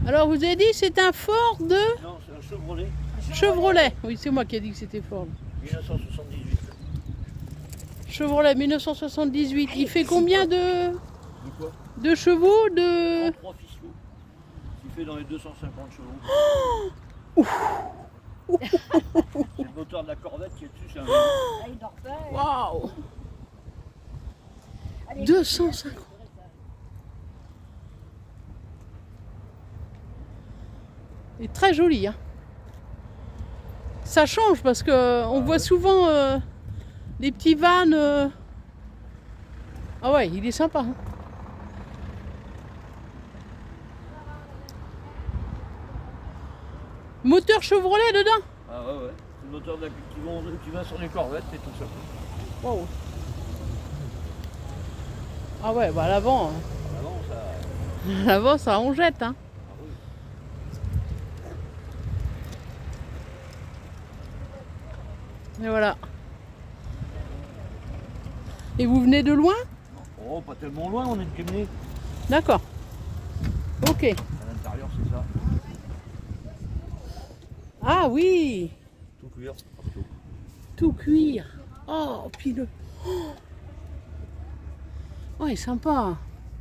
Alors vous avez dit c'est un Ford de... Non, c'est un Chevrolet. Chevrolet. Oui, c'est moi qui ai dit que c'était Ford. 1978. Chevrolet 1978. Il fait combien de quoi? de chevaux de... 33 fiscaux. Il fait dans les 250 chevaux. C'est le moteur de la Corvette qui est dessus, c'est un... Il dort pas. Waouh 250. Il est très joli, hein. Ça change parce que on voit souvent les petits vannes. Ah ouais, il est sympa, hein. Moteur Chevrolet dedans. Ah ouais, ouais. C'est le moteur de la... qui va sur les Corvettes et tout ça. Wow. Ah ouais, bah à l'avant. À l'avant, ça... À l'avant, ça on jette, hein. Ah oui. Et voilà. Et vous venez de loin? Oh, pas tellement loin, on est de Kemné. D'accord. Ok. À l'intérieur, c'est ça. Ah oui. Tout cuir, partout. Tout cuir. Oh, puis le... Oh, ouais, sympa.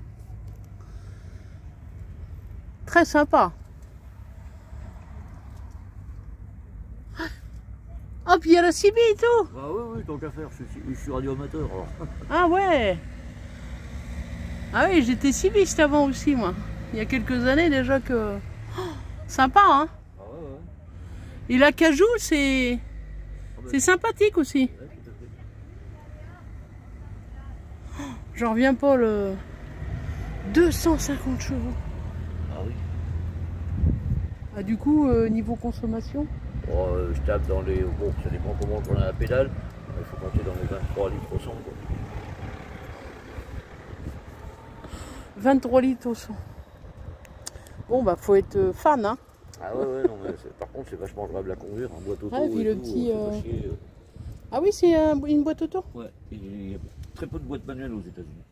Très sympa. Oh, puis il y a la CB et tout. Ah oui, oui, tant qu'à faire, je suis radioamateur. Alors. Ah ouais. Ah oui, j'étais cibiste avant aussi, moi. Il y a quelques années déjà que... Oh, sympa, hein. Ah ouais, ouais. Et la cajou, c'est... C'est sympathique aussi. Ouais, tout à fait. J'en reviens pas, le... 250 chevaux. Ah oui. Ah, du coup, niveau consommation? Bon, je tape dans les... Bon, ça dépend comment on a la pédale. Il faut compter dans les 23 litres au 100. Quoi. 23 litres au 100. Bon, bah, faut être fan, hein. Ah ouais, ouais, non, mais par contre, c'est vachement agréable à conduire. Un boîte auto. Ah, et puis le tout, petit... c'est pas chier, Ah oui, c'est une boîte auto? Ouais, il y a très peu de boîtes manuelles aux États-Unis.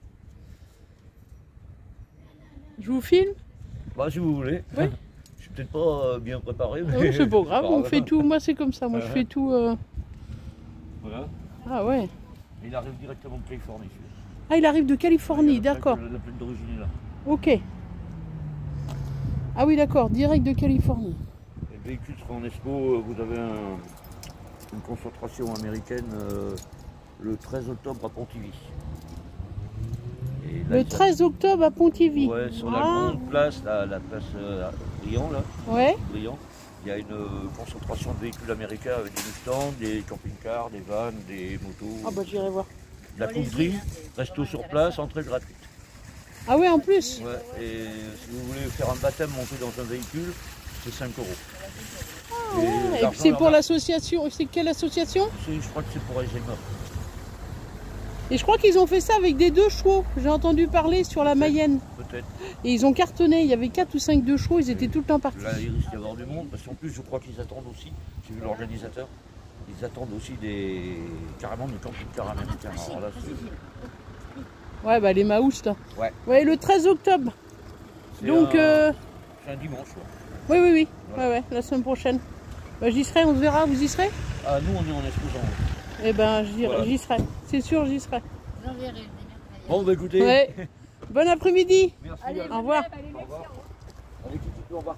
Je vous filme? Bah, si vous voulez. Oui. Je suis peut-être pas bien préparé, mais... Oh, c'est pas grave, on fait tout. Moi, c'est comme ça. Moi, je fais tout... Voilà. Ah ouais. Il arrive directement de Californie. Celui-là. Ah, il arrive de Californie, d'accord. La plaque d'origine est là. Ok. Ah oui, d'accord, direct de Californie. Et le véhicule sera en expo. Vous avez une concentration américaine le 13 octobre à Pontivy. Et là, Le 13 octobre à Pontivy. Ouais, sur la grande place, la place Briand, là. Ouais. Briand. Il y a une concentration de véhicules américains avec des Mustangs, des camping-cars, des vannes, des motos. Ah bah j'irai voir. De la couverie, resto sur place, entrée gratuite. Ah ouais, en plus. Ouais, et si vous voulez faire un baptême monté dans un véhicule, c'est 5 €. Ah ouais. Et puis c'est pour l'association. C'est quelle association? Je crois que c'est pour Alzheimer. Et je crois qu'ils ont fait ça avec des 2 chevaux. J'ai entendu parler sur la Mayenne. Peut-être. Et ils ont cartonné. Il y avait 4 ou 5 2 chevaux. Ils étaient tout le temps partis. Là, il risque d'y avoir du monde, parce qu'en plus, je crois qu'ils attendent aussi, j'ai vu l'organisateur, ils attendent aussi carrément des camping-cars américains. Alors là, Ouais, bah les Maous là. Ouais. Ouais, le 13 octobre. Donc... c'est un dimanche. Ouais. Oui, oui, oui. Voilà. Ouais, ouais, la semaine prochaine. Bah, j'y serai, on se verra. Vous y serez? Ah, nous, on est en exposant. Eh ben, j'y Voilà. serai. C'est sûr, j'y serai. J'enverrai. Bon, bah écoutez. Ouais. Bon après-midi. Merci. Allez, Au revoir. Au revoir. Allez, Kiki, au revoir.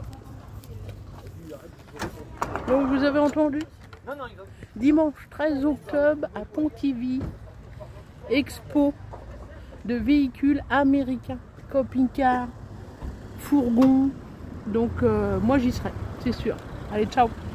Donc vous avez entendu? Non, non, il va. Dimanche 13 octobre à Pontivy, expo de véhicules américains, camping-car, fourgons. Donc moi j'y serai, c'est sûr. Allez, ciao.